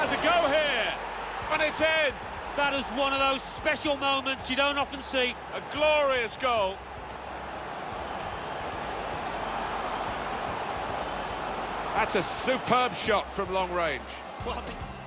has a go here, and it's in. That is one of those special moments you don't often see. A glorious goal. That's a superb shot from long range. Well,